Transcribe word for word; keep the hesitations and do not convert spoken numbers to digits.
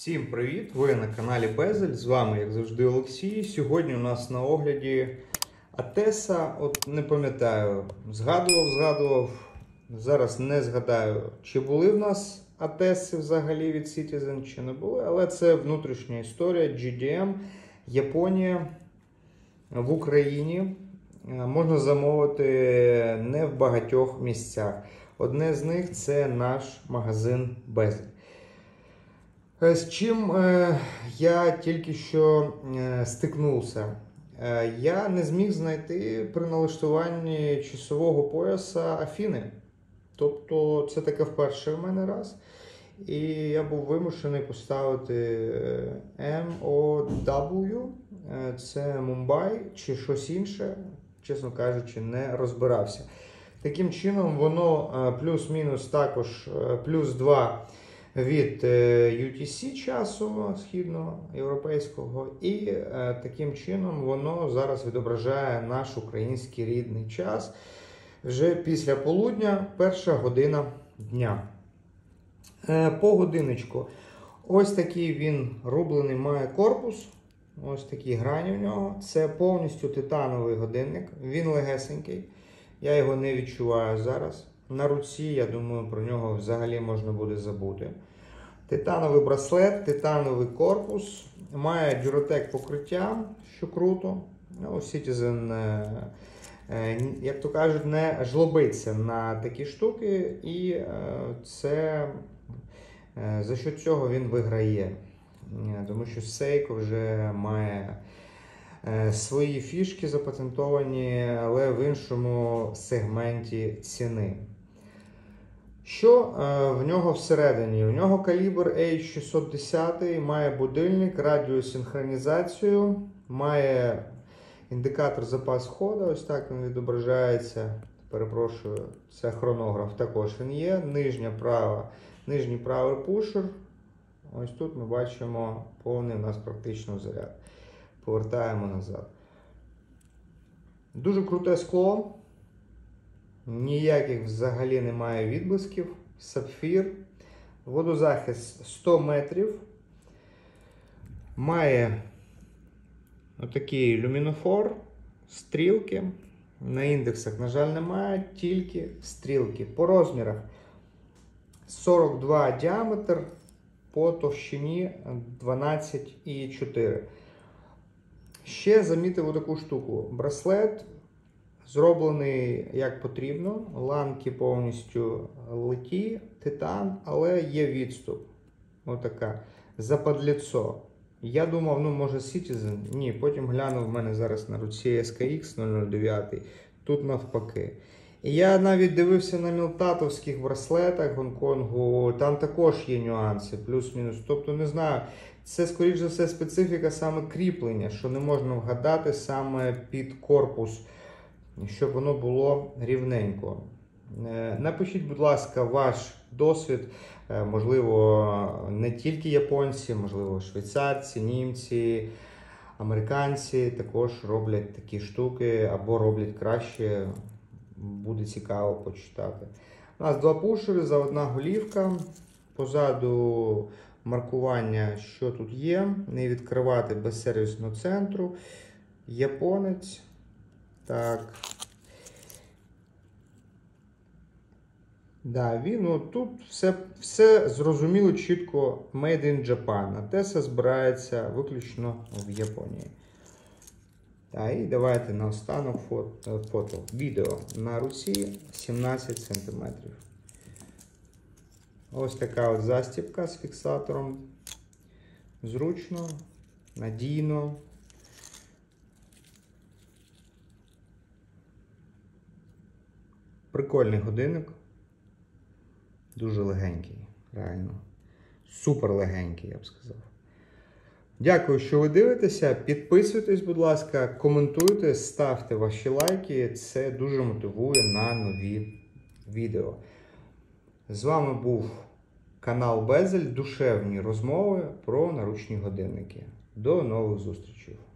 Всім привіт! Ви на каналі Безель, з вами, як завжди, Олексій. Сьогодні у нас на огляді Атеса. От не пам'ятаю, згадував, згадував, зараз не згадаю, чи були в нас Атеси взагалі від Citizen, чи не були, але це внутрішня історія, джі ді ем, Японія, в Україні. Можна замовити не в багатьох місцях. Одне з них це наш магазин Безель. З чим е, я тільки що е, стикнувся. Е, я не зміг знайти при налаштуванні часового пояса Афіни. Тобто це таке вперше в мене раз. І я був вимушений поставити ем о дабл ю, е, це Мумбай чи щось інше, чесно кажучи, не розбирався. Таким чином воно е, плюс-мінус також е, плюс два від ю ті сі часу східноєвропейського, і е, таким чином воно зараз відображає наш український рідний час вже після полудня, перша година дня. Е, по годиночку. Ось такий він рублений має корпус, ось такі грані в нього. Це повністю титановий годинник, він легесенький, я його не відчуваю зараз. На руці, я думаю, про нього взагалі можна буде забути. Титановий браслет, титановий корпус, має Duratec покриття, що круто. Ну, Citizen, як то кажуть, не жлобиться на такі штуки, і це за що цього він виграє. Тому що Seiko вже має свої фішки запатентовані, але в іншому сегменті ціни. Що е, в нього всередині? У нього калібр ейч шістсот десять, має будильник, радіосинхронізацію, має індикатор запас ходу, ось так він відображається. Перепрошую, це хронограф, також він є. Нижня права, нижній правий пушер. Ось тут ми бачимо повний у нас практично заряд. Повертаємо назад. Дуже круте скло. Ніяких взагалі немає відблисків. Сапфір. Водозахист сто метрів. Має отакий люмінофор, стрілки. На індексах, на жаль, немає, тільки стрілки. По розмірах сорок два діаметр, по товщині дванадцять і чотири. Ще замітив отаку штуку. Браслет зроблений як потрібно, ланки повністю литі, титан, але є відступ. Отака. Западліцо. Я думав, ну може Citizen. Ні, потім глянув, в мене зараз на руці ес ка ікс нуль нуль дев'ять. Тут навпаки. І я навіть дивився на мілтатовських браслетах Гонконгу, там також є нюанси, плюс-мінус. Тобто, не знаю, це, скоріш за все, специфіка саме кріплення, що не можна вгадати саме під корпус, щоб воно було рівненько. Напишіть, будь ласка, ваш досвід. Можливо, не тільки японці, можливо, швейцарці, німці, американці також роблять такі штуки або роблять краще. Буде цікаво почитати. У нас два пушери, за одна голівка. Позаду маркування, що тут є. Не відкривати без сервісного центру. Японець. Так. Да, він, ну, тут все, все зрозуміло чітко Made in Japan. Атеса збирається виключно в Японії. Так, і давайте наостанок фото, фото. Відео на руці сімнадцять сантиметрів. Ось така от застібка з фіксатором. Зручно, надійно. Прикольний годинник. Дуже легенький, реально. Супер легенький, я б сказав. Дякую, що ви дивитеся. Підписуйтесь, будь ласка, коментуйте, ставте ваші лайки. Це дуже мотивує на нові відео. З вами був канал Безель. Душевні розмови про наручні годинники. До нових зустрічей.